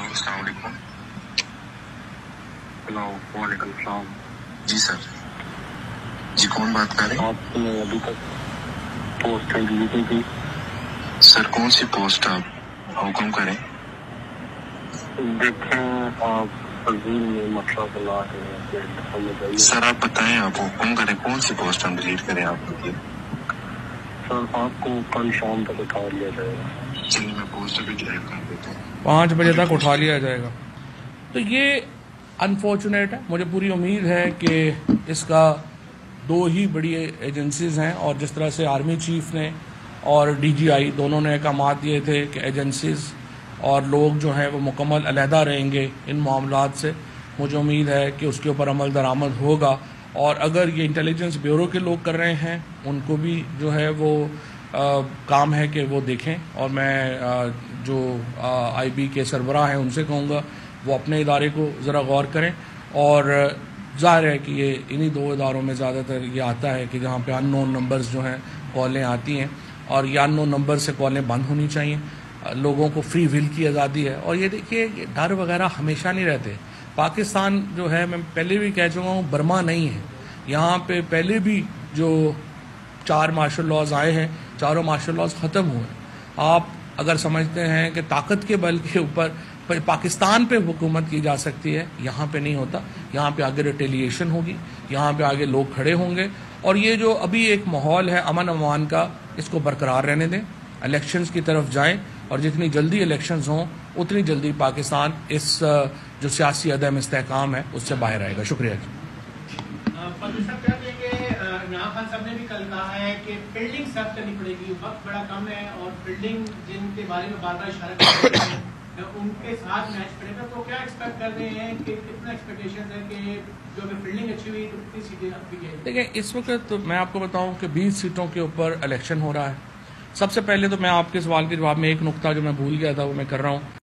السلام علیکم. ہلو وعلیکم السلام. جی سر. جی کون بات کر رہے ہیں؟ آپ نے ابھی تک پوسٹ ڈیلیٹ نہیں کی. سر کون سی پوسٹ آپ حکم کریں؟ دیکھیں آپ عظیم میں مطلب لا رہے ہیں. سر آپ بتائیں، آپ حکم کریں کون سی پوسٹ ہم ڈیلیٹ کریں آپ کی؟ سر آپ کو کل شام تک اٹھا لیا جائے گا. چلیے میں پوسٹ ابھی ڈیلیٹ کر دیتا ہوں. 5 بجے تک اٹھا لیا جائے گا. تو یہ انفارچونیٹ ہے. مجھے پوری امید ہے کہ اس کا 2 ہی بڑی ایجنسیز ہیں، اور جس طرح سے آرمی چیف نے اور ڈی جی آئی دونوں نے احکامات دیے تھے کہ ایجنسیز اور لوگ جو ہیں وہ مکمل علیحدہ رہیں گے ان معاملات سے، مجھے امید ہے کہ اس کے اوپر عمل درآمد ہوگا. اور اگر یہ انٹیلیجنس بیورو کے لوگ کر رہے ہیں، ان کو بھی جو ہے وہ کام ہے کہ وہ دیکھیں. اور میں جو آئی بی کے سربراہ ہیں ان سے کہوں گا وہ اپنے ادارے کو ذرا غور کریں. اور ظاہر ہے کہ یہ انہی 2 اداروں میں زیادہ تر یہ آتا ہے کہ جہاں پہ ان نون نمبرز جو ہیں کالیں آتی ہیں، اور یہ ان نون نمبر سے کالیں بند ہونی چاہیے. لوگوں کو فری ول کی آزادی ہے. اور یہ دیکھیے یہ ڈر وغیرہ ہمیشہ نہیں رہتے. پاکستان جو ہے، میں پہلے بھی کہہ چکا ہوں، برما نہیں ہے. یہاں پہ پہلے بھی جو 4 مارشل لاز آئے ہیں، چاروں مارشل لاز ختم ہوئے. آپ اگر سمجھتے ہیں کہ طاقت کے بل کے اوپر پاکستان پہ حکومت کی جا سکتی ہے، یہاں پہ نہیں ہوتا. یہاں پہ آگے ریٹیلیشن ہوگی، یہاں پہ آگے لوگ کھڑے ہوں گے. اور یہ جو ابھی ایک ماحول ہے امن امان کا، اس کو برقرار رہنے دیں. الیکشنز کی طرف جائیں، اور جتنی جلدی الیکشنز ہوں اتنی جلدی پاکستان اس جو سیاسی عدم استحکام ہے اس سے باہر آئے گا. شکریہ جی. عمران خان صاحب نے بھی کل کہا ہے کہ فیلڈنگ سخت کرنی پڑے گی، وقت بڑا کم ہے، اور فیلڈنگ جن کے بارے میں بار بار اشارہ کر رہے ہیں ان کے ساتھ میچ پڑے گا. تو کیا ایکسپیکٹ کر رہے ہیں کہ کتنا ایکسپیکٹیشن ہے کہ جو اگر فیلڈنگ اچھی ہوئی تو کتنی سیٹیں اب بھی گئی؟ دیکھیں اس وقت تو میں آپ کو بتاؤں کہ 20 سیٹوں کے اوپر الیکشن ہو رہا ہے. سب سے پہلے تو میں آپ کے سوال کے جواب میں ایک نقطہ جو میں بھول گیا تھا وہ میں کر رہا ہوں.